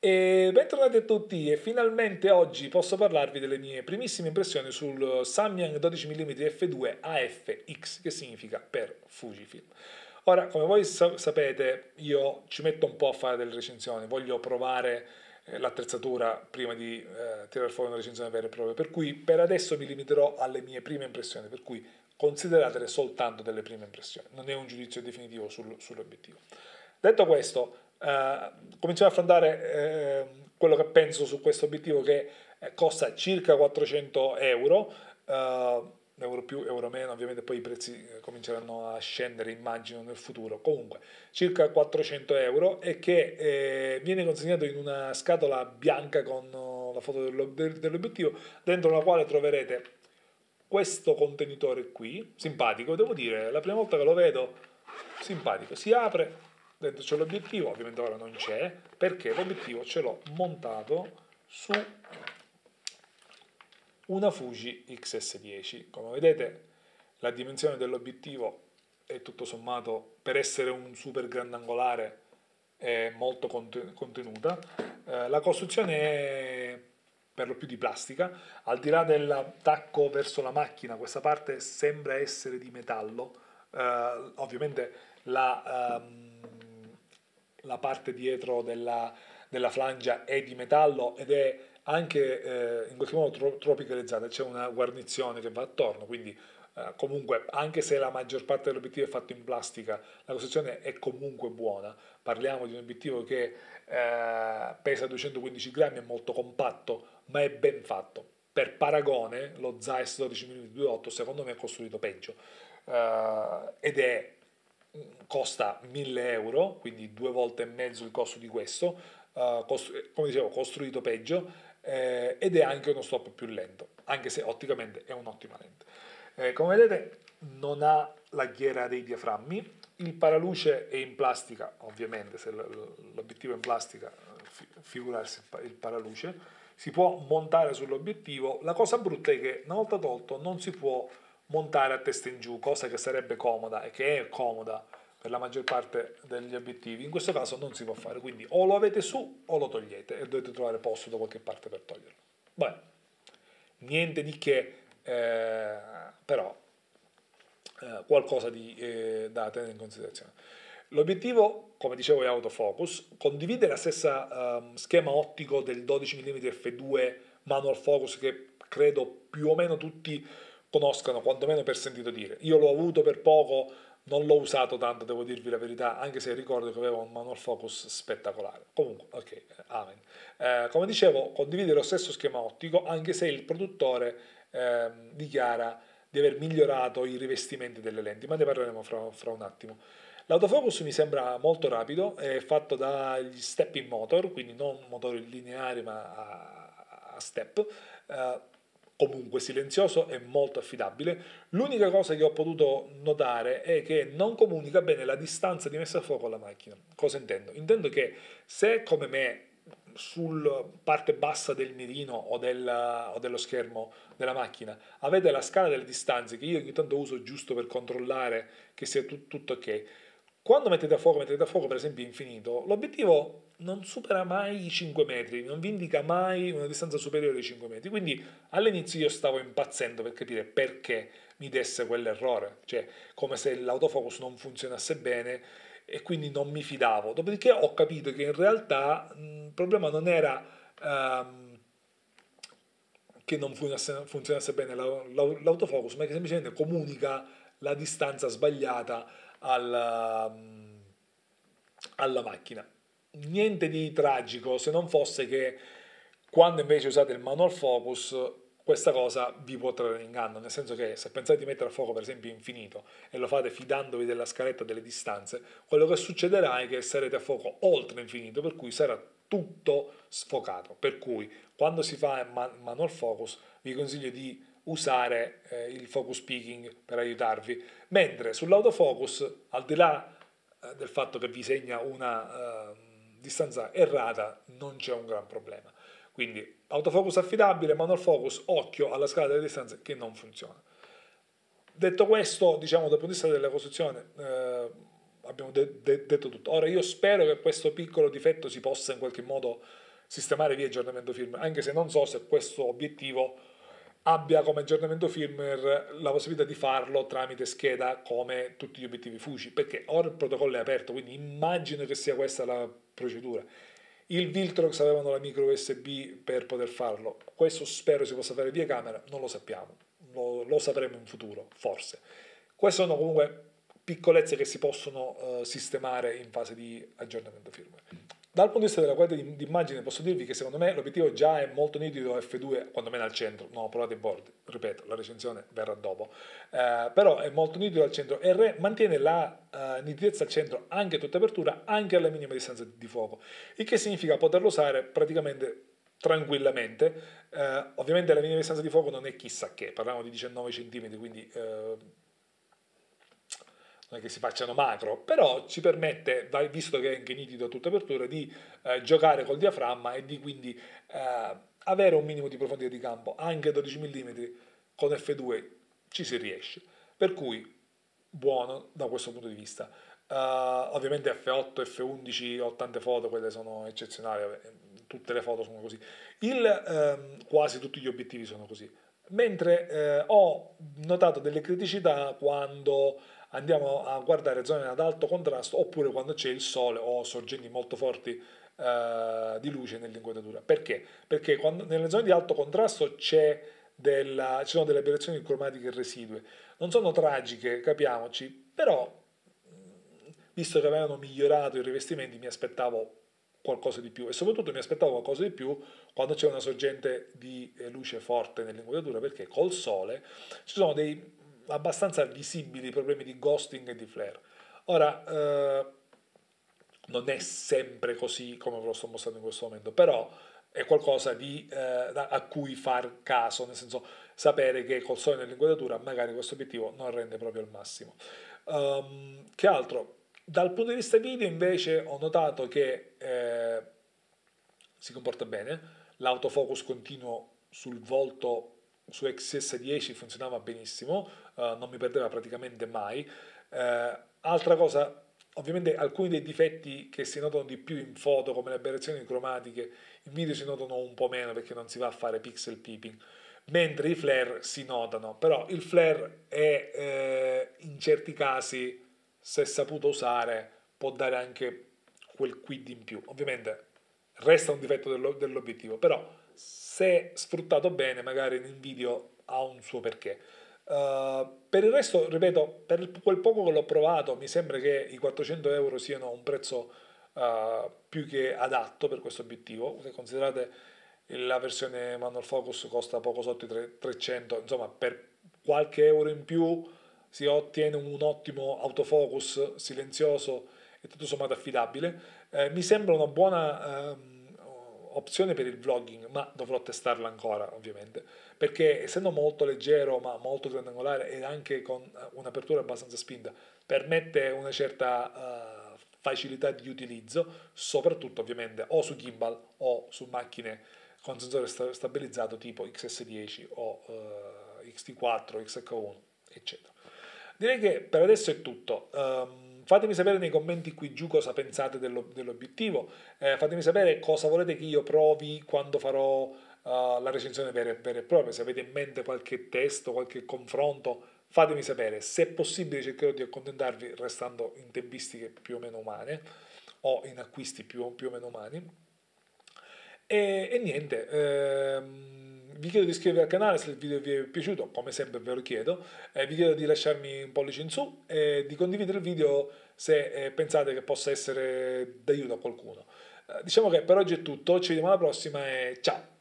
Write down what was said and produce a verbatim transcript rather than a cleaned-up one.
E bentornati a tutti e finalmente oggi posso parlarvi delle mie primissime impressioni sul Samyang dodici millimetri effe due A F X, che significa per Fujifilm. Ora, come voi sa- sapete, io ci metto un po' a fare delle recensioni, voglio provare eh, l'attrezzatura prima di eh, tirare fuori una recensione vera e propria, per cui per adesso mi limiterò alle mie prime impressioni, per cui consideratele soltanto delle prime impressioni, non è un giudizio definitivo sul- sull'obiettivo. Detto questo, eh, cominciamo a affrontare eh, quello che penso su questo obiettivo che eh, costa circa quattrocento euro, eh, euro più, euro meno, ovviamente poi i prezzi eh, cominceranno a scendere, immagino, nel futuro. Comunque, circa quattrocento euro e che eh, viene consegnato in una scatola bianca con oh, la foto dello- del- dell'obiettivo, dentro la quale troverete questo contenitore qui, simpatico, devo dire, la prima volta che lo vedo, simpatico, si apre, dentro c'è l'obiettivo, ovviamente ora non c'è, perché l'obiettivo ce l'ho montato su una Fuji X S dieci. Come vedete, la dimensione dell'obiettivo è tutto sommato, per essere un super grandangolare, è molto contenuta. Eh, la costruzione è per lo più di plastica, al di là dell'attacco verso la macchina, questa parte sembra essere di metallo. Eh, ovviamente la, ehm, la parte dietro della, della flangia è di metallo ed è anche eh, in qualche modo tro- tropicalizzata, c'è una guarnizione che va attorno, quindi eh, comunque anche se la maggior parte dell'obiettivo è fatto in plastica, la costruzione è comunque buona. Parliamo di un obiettivo che eh, pesa duecentoquindici grammi, è molto compatto, ma è ben fatto. Per paragone, lo Zeiss dodici millimetri due punto otto secondo me è costruito peggio eh, ed è costa mille euro, quindi due volte e mezzo il costo di questo, uh, costru- come dicevo, costruito peggio, eh, ed è anche uno stop più lento, anche se otticamente è un'ottima lente. Eh, come vedete non ha la ghiera dei diaframmi, il paraluce è in plastica, ovviamente se l'obiettivo è in plastica, figurarsi il paraluce, si può montare sull'obiettivo, la cosa brutta è che una volta tolto non si può montare a testa in giù, cosa che sarebbe comoda e che è comoda per la maggior parte degli obiettivi. In questo caso non si può fare, quindi o lo avete su o lo togliete e dovete trovare posto da qualche parte per toglierlo. Beh, niente di che, eh, però eh, qualcosa di, eh, da tenere in considerazione. L'obiettivo, come dicevo, è autofocus, condivide la stessa um, schema ottico del dodici millimetri effe due manual focus che credo più o meno tutti conoscano, quantomeno per sentito dire. Io l'ho avuto per poco, non l'ho usato tanto, devo dirvi la verità, anche se ricordo che aveva un manual focus spettacolare. Comunque, ok, amen. Eh, come dicevo, condivide lo stesso schema ottico, anche se il produttore eh, dichiara di aver migliorato i rivestimenti delle lenti, ma ne parleremo fra, fra un attimo. L'autofocus mi sembra molto rapido, è fatto dagli step in motor, quindi non motori lineari ma a, a step, eh, comunque silenzioso e molto affidabile. L'unica cosa che ho potuto notare è che non comunica bene la distanza di messa a fuoco alla macchina. Cosa intendo? Intendo che se come me sul parte bassa del mirino o, del, o dello schermo della macchina avete la scala delle distanze che io ogni tanto uso giusto per controllare che sia tut, tutto ok, quando mettete a fuoco, mettete a fuoco per esempio infinito, l'obiettivo non supera mai i cinque metri, non vi indica mai una distanza superiore ai cinque metri, quindi all'inizio io stavo impazzendo per capire perché mi desse quell'errore, cioè come se l'autofocus non funzionasse bene e quindi non mi fidavo. Dopodiché ho capito che in realtà mh, il problema non era ehm, che non funzionasse, funzionasse bene l'autofocus, ma che semplicemente comunica la distanza sbagliata alla, alla macchina. Niente di tragico, se non fosse che quando invece usate il manual focus questa cosa vi può trarre in inganno, nel senso che se pensate di mettere a fuoco per esempio infinito e lo fate fidandovi della scaletta delle distanze, quello che succederà è che sarete a fuoco oltre infinito, per cui sarà tutto sfocato, per cui quando si fa manual focus vi consiglio di usare eh, il focus peaking per aiutarvi, mentre sull'autofocus, al di là eh, del fatto che vi segna una eh, distanza errata, non c'è un gran problema. Quindi autofocus affidabile, manual focus, occhio alla scala delle distanze che non funziona. Detto questo, diciamo dal punto di vista della costruzione, eh, abbiamo de- de- detto tutto. Ora io spero che questo piccolo difetto si possa in qualche modo sistemare via aggiornamento firmware, anche se non so se questo obiettivo abbia come aggiornamento firmware la possibilità di farlo tramite scheda come tutti gli obiettivi Fuji, perché ora il protocollo è aperto, quindi immagino che sia questa la procedura. Il Viltrox avevano la micro U S B per poter farlo, questo spero si possa fare via camera, non lo sappiamo, lo, lo sapremo in futuro, forse. Queste sono comunque piccolezze che si possono uh, sistemare in fase di aggiornamento firmware. Dal punto di vista della qualità di immagine posso dirvi che secondo me l'obiettivo già è molto nitido F due, quando meno al centro, non ho provato i bordi, ripeto, la recensione verrà dopo, eh, però è molto nitido al centro e re, mantiene la uh, nitidezza al centro anche a tutta apertura, anche alla minima distanza di fuoco, il che significa poterlo usare praticamente tranquillamente. Eh, ovviamente la minima distanza di fuoco non è chissà che, parliamo di diciannove centimetri, quindi eh, non è che si facciano macro, però ci permette, visto che è anche nitido a tutta apertura, di eh, giocare col diaframma e di quindi eh, avere un minimo di profondità di campo. Anche a dodici millimetri con F due ci si riesce, per cui buono da questo punto di vista. Uh, ovviamente F otto, F undici, ho tante foto, quelle sono eccezionali, tutte le foto sono così. Il, ehm, quasi tutti gli obiettivi sono così. Mentre eh, ho notato delle criticità quando andiamo a guardare zone ad alto contrasto oppure quando c'è il sole o sorgenti molto forti eh, di luce nell'inquadratura. Perché? Perché quando, nelle zone di alto contrasto c'è della, ci sono delle aberrazioni cromatiche residue. Non sono tragiche, capiamoci, però visto che avevano migliorato i rivestimenti mi aspettavo qualcosa di più e soprattutto mi aspettavo qualcosa di più quando c'è una sorgente di luce forte nell'inquadratura, perché col sole ci sono dei abbastanza visibili problemi di ghosting e di flare. Ora eh, non è sempre così come ve lo sto mostrando in questo momento, però è qualcosa di, eh, a cui far caso, nel senso sapere che col sole nell'inquadratura magari questo obiettivo non rende proprio al massimo. Um, che altro? Dal punto di vista video invece ho notato che eh, si comporta bene, l'autofocus continuo sul volto su X S dieci funzionava benissimo, uh, non mi perdeva praticamente mai. Uh, altra cosa, ovviamente alcuni dei difetti che si notano di più in foto, come le aberrazioni cromatiche, in video si notano un po' meno perché non si va a fare pixel peeping, mentre i flare si notano, però il flare è eh, in certi casi, se saputo usare, può dare anche quel quid in più. Ovviamente resta un difetto dell'obiettivo, però se sfruttato bene magari in video ha un suo perché. Uh, per il resto, ripeto, per quel poco che l'ho provato mi sembra che i quattrocento euro siano un prezzo uh, più che adatto per questo obiettivo. Se considerate la versione manual focus costa poco sotto i trecento, insomma per qualche euro in più si ottiene un ottimo autofocus silenzioso e tutto sommato affidabile. Eh, mi sembra una buona ehm, opzione per il vlogging, ma dovrò testarla ancora ovviamente, perché essendo molto leggero ma molto grandangolare e anche con un'apertura abbastanza spinta permette una certa uh, facilità di utilizzo, soprattutto ovviamente o su gimbal o su macchine con sensore sta stabilizzato tipo X S dieci o uh, X T quattro, X H uno, eccetera. Direi che per adesso è tutto. Um, fatemi sapere nei commenti qui giù cosa pensate dell'obiettivo, eh, fatemi sapere cosa volete che io provi quando farò uh, la recensione vera, vera e propria, se avete in mente qualche testo, qualche confronto, fatemi sapere. Se è possibile cercherò di accontentarvi restando in tempistiche più o meno umane o in acquisti più, più o meno umani. E, e niente, ehm, vi chiedo di iscrivervi al canale se il video vi è piaciuto, come sempre ve lo chiedo, eh, vi chiedo di lasciarmi un pollice in su e di condividere il video se eh, pensate che possa essere d'aiuto a qualcuno. Eh, diciamo che per oggi è tutto, ci vediamo alla prossima e ciao!